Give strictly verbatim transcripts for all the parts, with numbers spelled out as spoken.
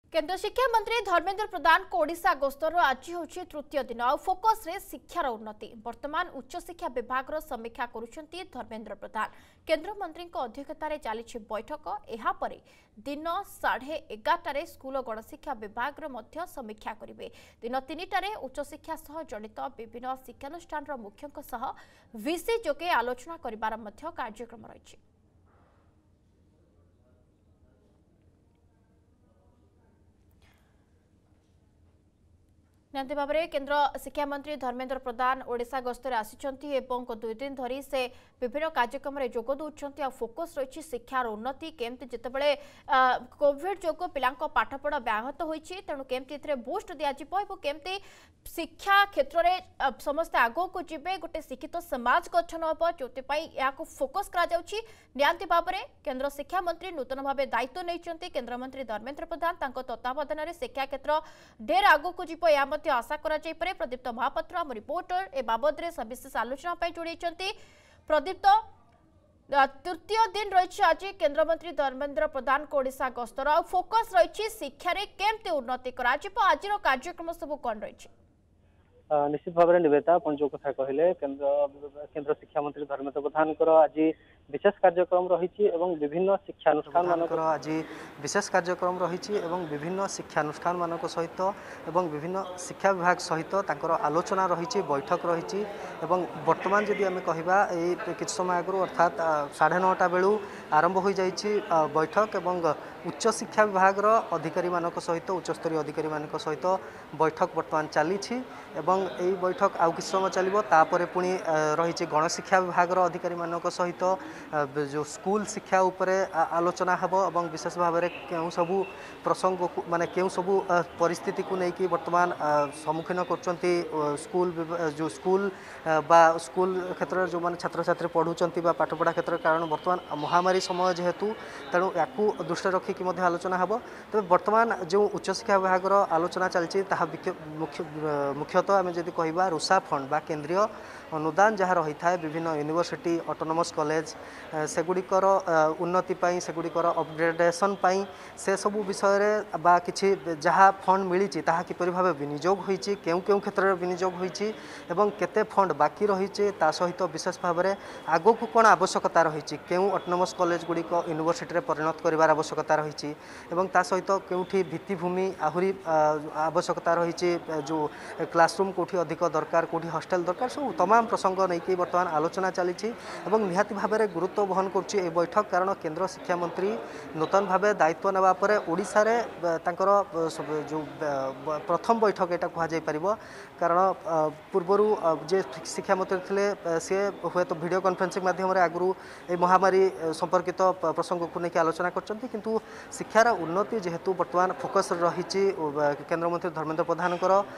केंद्र शिक्षा मंत्री धर्मेंद्र प्रधान को ओडिशा गस्तर आज हूँ तृतीय दिन आ फोकस रे शिक्षार उन्नति वर्तमान उच्च शिक्षा विभाग समीक्षा करुछंती धर्मेंद्र प्रधान। केंद्र मंत्री अध्यक्षतार चली बैठक यापर दिन साढ़े एगारटार स्कूल गणशिक्षा विभाग समीक्षा करेंगे। दिन तीन टारे उच्च शिक्षा सह जड़ित विभिन्न शिक्षानुष्ठान मुख्यों सह वीसी जोगे आलोचना करिबार मध्य कार्यक्रम रही। निहत भाव में केंद्र शिक्षा मंत्री धर्मेंद्र प्रधान ओडिशा गस्तर आसी दुई दिन धरी से विभिन्न कार्यक्रम में जोग दौरान आ फोकस रही शिक्षार उन्नति केमती जितेबाला कोविड जोग पिला पाठपढ़ व्याहत होती तेणु केमती बूस्ट दिखती शिक्षा क्षेत्र में समस्ते आग को जी गोटे शिक्षित समाज गठन हम जो फोकस निहत भाव में केंद्र शिक्षा मंत्री नूतन भाव दायित्व नहीं केंद्रमंत्री धर्मेंद्र प्रधान तत्वावधान में शिक्षा क्षेत्र ढेर आग को जी आशा करा प्रदीप्त महापात्र आम रिपोर्टर ए बाबद सविशेष आलोचना जोड़ी प्रदीप्त तृतीय दिन रही आज केंद्रमंत्री धर्मेंद्र प्रधान को ओडिशा गस्तर आ फोकस रही शिक्षा रे केमती उन्नति करा आज कार्यक्रम सब कौन रही निश्चित भाव में निवेदिता आप जो कथा कहले केंद्र केंद्र शिक्षा मंत्री धर्मेंद्र प्रधान आज विशेष कार्यक्रम रही विभिन्न शिक्षानुष्ठान मानक आज विशेष कार्यक्रम रही विभिन्न शिक्षानुष्ठान मानक सहित एवं विभिन्न शिक्षा विभाग सहित तांकर आलोचना रही बैठक रही वर्तमान जदि आम कहवा किछ समय आगु अर्थात साढ़े नौटा बेलू आरंभ हो जाइए बैठक एवं उच्च शिक्षा विभाग अधिकारी मानक सहित उच्चस्तरीय अधिकारी मानक सहित बैठक वर्तमान चली एवं यही बैठक आउ कि समय चलो तापर पुणी रही गणशिक्षा विभाग अधिकारी मानक सहित जो स्कूल शिक्षा उपरे आलोचना हेब और विशेष भाव में क्यों सबू प्रसंग को माने क्यों सबू परिस्थिति को लेकिन वर्तमान सम्मुखीन कर स्कूल जो स्कूल बा स्कूल क्षेत्र जो मैंने छात्र छात्री पढ़ुंट पाठपढ़ा क्षेत्र कारण वर्तमान महामारी समय जेहेतु तेणु या दृष्टि रखिक आलोचना हेब तेज वर्तमान जो उच्च शिक्षा विभाग आलोचना चलती मुख्यतः आम जदि कहवा रुषा फंड बा केंद्रीय अनुदान जहाँ रही है विभिन्न यूनिवर्सिटी ऑटोनोमस कॉलेज सेगुड़िकर उन्नति सेगुड़िकर अपग्रेडेशन से सबू विषय बा किछि जहाँ फंड मिली किपरि भाव विनियोग होइछि केउ केउ क्षेत्र में विनियोग होइछि एवं केते फंड बाकी रही सहित विशेष भाव में आगो को कौन आवश्यकता रही केउ ऑटोनोमस कॉलेज गुड़िक यूनिवर्सिटी रे परिणत करिवार आवश्यकता रही एवं ता सहित केउठी भित्तिभूमि आहुरी आवश्यकता रही जो क्लासरूम कोठी अधिक दरकार कोठी हॉस्टल दरकार सब तमाम प्रसंग नहीं वर्तमान आलोचना चली निहाती भाव में गुरुत्व बहन कर बैठक कारण केंद्र शिक्षा मंत्री नूतन भाव दायित्व नेबा परे ओडिशा रे तांकर जो प्रथम बैठक एटा कहुई पार कारण पूर्वर जे शिक्षा मंत्री थे सी हे तो वीडियो कॉन्फ्रेंसिंग माध्यम आगु ए महामारी संपर्कित प्रसंग को लेकिन आलोचना कर शिक्षार उन्नति जेहेतु वर्तमान फोकस रही केंद्रमंत्री धर्मेंद्र प्रधान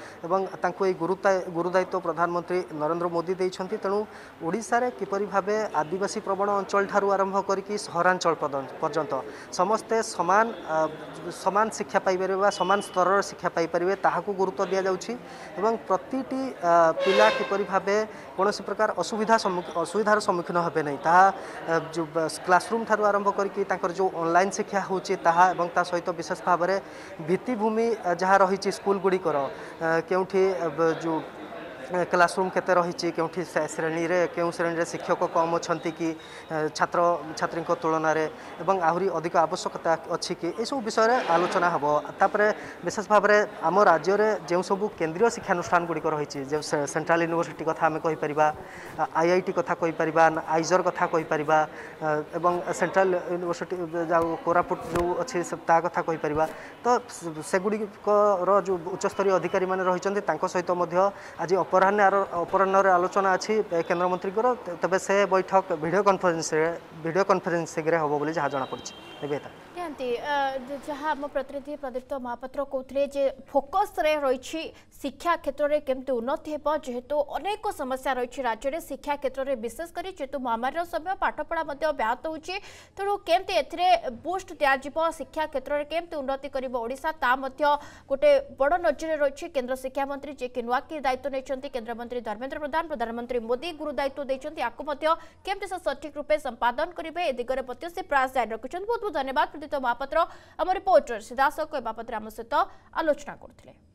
गुरुदायित्व प्रधानमंत्री नरेंद्र मोदी देइछंती तेणु ओडिशा रे किपरि भाबे आदिवासी प्रवण अंचल ठारू आरंभ करिकी सहरांचल पर्यंत समस्ते समान समान शिक्षा पाइबे बा समान स्तर शिक्षा पाई परिबे ताहाकू गुरुत्व दिया जाउछि एवं प्रतिटी पिला किपरि भाबे कोनोसी प्रकार असुविधा असुविधार सम्मुखीन हेबे नै ताहा जो क्लासरूम ठारू आरंभ करिकी तांकर जो ऑनलाइन शिक्षा होछि ताहा एवं ता सहित विशेष भाव में भित्तिभूमि जहाँ रही स्कूल गुड़िकर केउठी जो क्लासरूम केते रही केउठी श्रेणी रे केउ श्रेणी रे शिक्षक कम अछंती कि छात्र छात्री तुलन में एवं आहुरी अधिक आवश्यकता अच्छी कि यह सब विषय में आलोचना हम तापर विशेष भाव में आम राज्य में जो सब केंद्रीय शिक्षानुष्ठान गुड़िक रही जो सेंट्रल यूनिवर्सिटी कथा आम कहीपर आईआईटी कथा कहीपर आइजर कथा कहीपर एवं सेंट्रल यूनिवर्सिटी जो कोरापुट जो अच्छी ता कथा कहीपर तो सेगुड़िकर जो उच्चस्तरीय अधिकारी मैंने रही सहित आज अपराह्न अपराह्न आलोचना अच्छी केंद्रमंत्री तबे से बैठक वीडियो कॉन्फ्रेंस वीडियो कॉन्फ्रेंसिंग रे होबो बोली जहाँ जना पड़छि निवेदिता जहाँ आम प्रतिनिधि प्रदीप्त महापात्र कहते जे फोकस रे रही शिक्षा क्षेत्र में केमती उन्नति हो जेहेतु अनेक समस्या रही राज्य में शिक्षा क्षेत्र में विशेषकर जेहेतु महामारी समय पाठपढ़ा व्याहत होची तेणु केमती ए बूस्ट दिज्व शिक्षा क्षेत्र में केमती उन्नति कर ओडिशा ता गोटे बड़ नजर रही केंद्र शिक्षा मंत्री जे कि नुआ की दायित्व नहीं केंद्रमंत्री धर्मेंद्र प्रधान प्रधानमंत्री मोदी गुरु दायित्व देते केमती से सठिक रूपे संपादन करेंगे ए दिगरे प्रत्यक्ष प्रयास जारी रखुच्च। बहुत बहुत धन्यवाद। महापात्र आम रिपोर्टर सीधासख ए बाबद आम सहित आलोचना करथिले।